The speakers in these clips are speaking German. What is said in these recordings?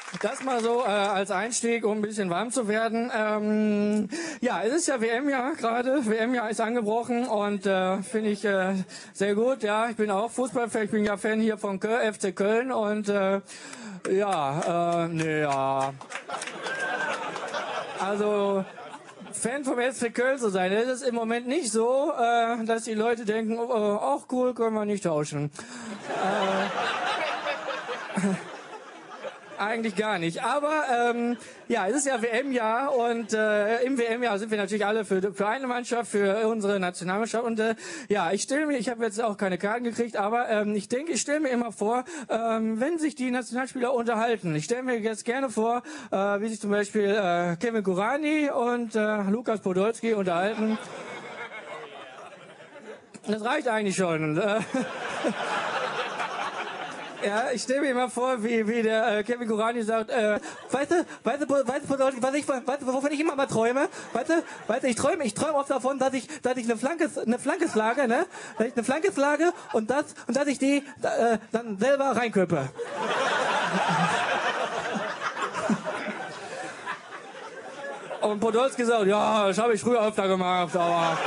Das mal so als Einstieg, um ein bisschen warm zu werden. Ja, es ist ja WM-Jahr gerade. WM-Jahr ist angebrochen und finde ich sehr gut. Ja, ich bin auch Fußballfan. Ich bin ja Fan hier von FC Köln und also Fan vom FC Köln zu sein, das ist im Moment nicht so, dass die Leute denken, ach cool, können wir nicht tauschen. Eigentlich gar nicht. Aber ja, es ist ja WM-Jahr und im WM-Jahr sind wir natürlich alle für eine Mannschaft, für unsere Nationalmannschaft. Und ja, ich habe jetzt auch keine Karten gekriegt, aber ich stelle mir immer vor, wenn sich die Nationalspieler unterhalten. Ich stelle mir jetzt gerne vor, wie sich zum Beispiel Kevin Kurani und Lukas Podolski unterhalten. Das reicht eigentlich schon. Ja, ich stelle mir immer vor, wie der Kevin Kurani sagt, weißt du, wovon ich immer mal träume? Weißt du, ich träume oft davon, dass ich eine Flanke schlage, ne? Dass ich eine Flanke schlage und dass ich die dann selber reinköppe. Und Podolski sagt, ja, das habe ich früher öfter gemacht, aber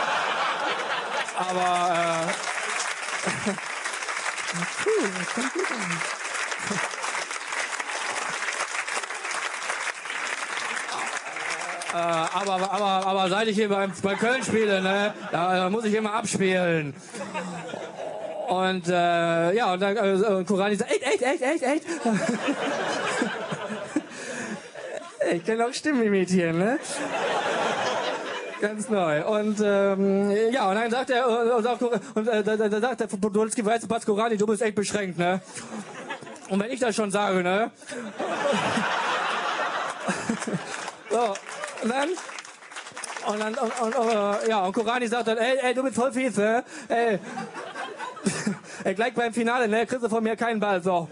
das kommt gut an. Aber seit ich hier bei Köln spiele, ne, da muss ich immer abspielen. Und ja, und dann Kurani sagt, echt? Ich kann auch Stimmen imitieren, ne? Ganz neu. Und ja, und dann sagt da sagt der Podolski, weißt du, Kurani, du bist echt beschränkt, ne? Und wenn ich das schon sage, ne? So, und dann Kurani sagt dann, ey, du bist voll fies, ne? Ey, gleich beim Finale, ne? Kriegst du von mir keinen Ball, so.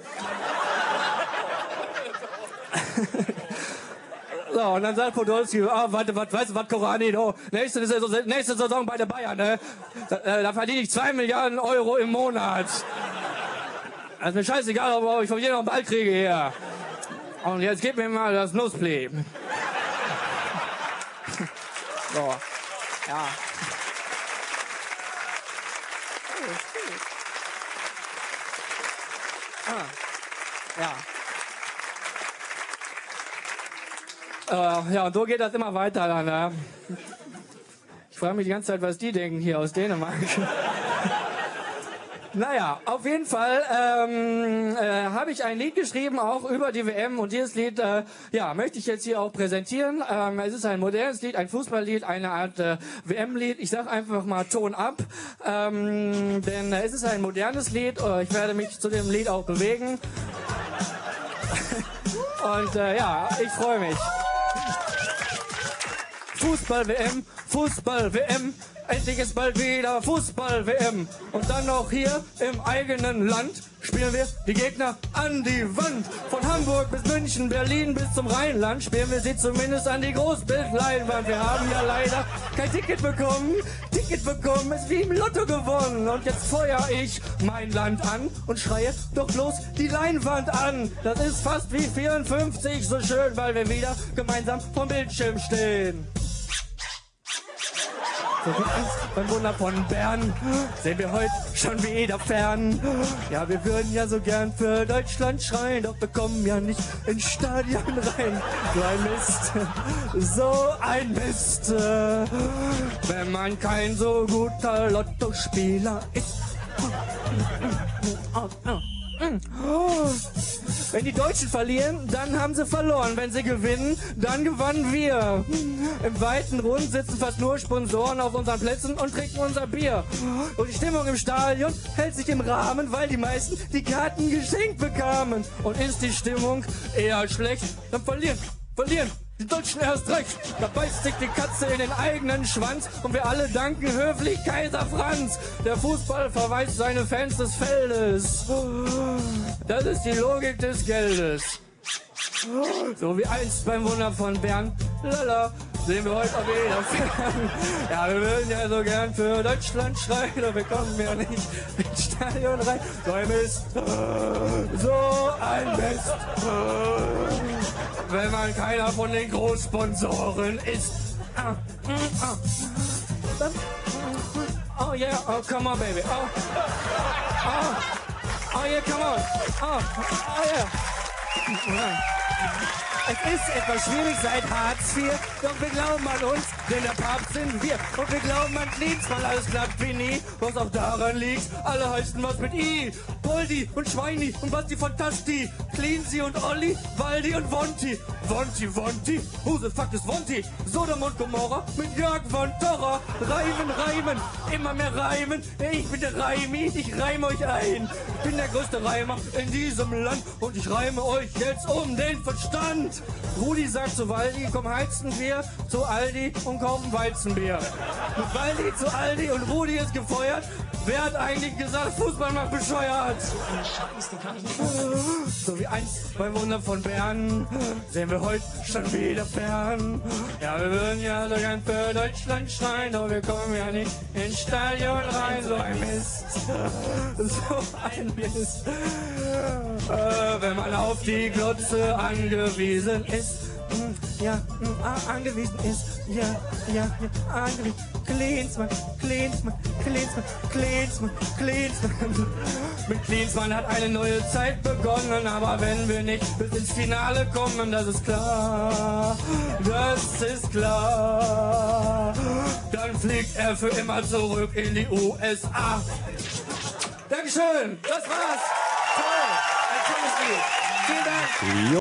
So, und dann sagt Podolski, weißt du was, Kurani, nächste Saison bei der Bayern, ne? Da verdiene ich 2 Milliarden Euro im Monat. Das ist mir scheißegal, ob ich von jedem noch einen Ball kriege hier. Und jetzt gib mir mal das Nussplay. So, ja. Ja. Ja, und so geht das immer weiter dann, ne? Ich frage mich die ganze Zeit, was die denken hier aus Dänemark. Naja, auf jeden Fall habe ich ein Lied geschrieben, auch über die WM. Und dieses Lied, ja, möchte ich jetzt hier auch präsentieren. Es ist ein modernes Lied, ein Fußballlied, eine Art WM-Lied. Ich sag einfach mal Ton ab, denn es ist ein modernes Lied. Ich werde mich zu dem Lied auch bewegen. Und ja, ich freue mich. Fußball-WM, Fußball-WM, endlich ist bald wieder Fußball-WM. Und dann noch hier im eigenen Land spielen wir die Gegner an die Wand. Von Hamburg bis München, Berlin bis zum Rheinland spielen wir sie zumindest an die Großbildleinwand. Wir haben ja leider kein Ticket bekommen. Ticket bekommen ist wie im Lotto gewonnen. Und jetzt feuer ich mein Land an und schreie doch bloß die Leinwand an. Das ist fast wie 54, so schön, weil wir wieder gemeinsam vom Bildschirm stehen. So wie einst beim Wunder von Bern sehen wir heute schon wieder fern. Ja, wir würden ja so gern für Deutschland schreien, doch wir kommen ja nicht ins Stadion rein. So ein Mist, so ein Mist, wenn man kein so guter Lottospieler ist. Wenn die Deutschen verlieren, dann haben sie verloren. Wenn sie gewinnen, dann gewannen wir. Im weiten Rund sitzen fast nur Sponsoren auf unseren Plätzen und trinken unser Bier. Und die Stimmung im Stadion hält sich im Rahmen, weil die meisten die Karten geschenkt bekamen. Und ist die Stimmung eher schlecht, dann verlieren die Deutschen erst recht. Da beißt sich die Katze in den eigenen Schwanz und wir alle danken höflich Kaiser Franz. Der Fußball verweist seine Fans des Feldes. Das ist die Logik des Geldes. So wie einst beim Wunder von Bern. Lala, sehen wir heute auch wieder fern. Ja, wir würden ja so gern für Deutschland schreien, aber wir kommen ja nicht ins Stadion rein. So ein Mist, so ein Mist, wenn man keiner von den Großsponsoren ist. Oh yeah, oh come on baby, oh yeah, come on, oh yeah. Es ist etwas schwierig seit Hartz IV, doch wir glauben an uns, denn der Papst sind wir. Und wir glauben an Klinsmann, alles klappt wie nie, was auch daran liegt, alle heißen was mit I. Poldi und Schweini und Basti Fantasti, Cleansy und Olli, Waldi und Wonti. Wonti, who the fuck is Wonti? Sodom und Gomorra mit Jörg von Torra. Reimen, immer mehr reimen. Ich bin der Reimi, ich reime euch ein. Ich bin der größte Reimer in diesem Land und ich reime euch jetzt um den Verstand. Rudi sagt zu Waldi, komm heizen wir zu Aldi und kaufen Weizenbier. Mit Waldi zu Aldi und Rudi ist gefeuert. Wer hat eigentlich gesagt, Fußball macht bescheuert? So wie einst bei Wunder von Bern sehen wir heute schon wieder fern. Ja, wir würden ja so gern für Deutschland schreien, doch wir kommen ja nicht ins Stadion rein. So ein Mist, so ein Mist. Wenn man auf die Glotze angewiesen ist. Ja, angewiesen ist. Ja, angewiesen. Klinsmann. Mit Klinsmann hat eine neue Zeit begonnen, aber wenn wir nicht bis ins Finale kommen, das ist klar, dann fliegt er für immer zurück in die USA. Dankeschön, das war's. Toll, ein tolles Lied. Vielen Dank.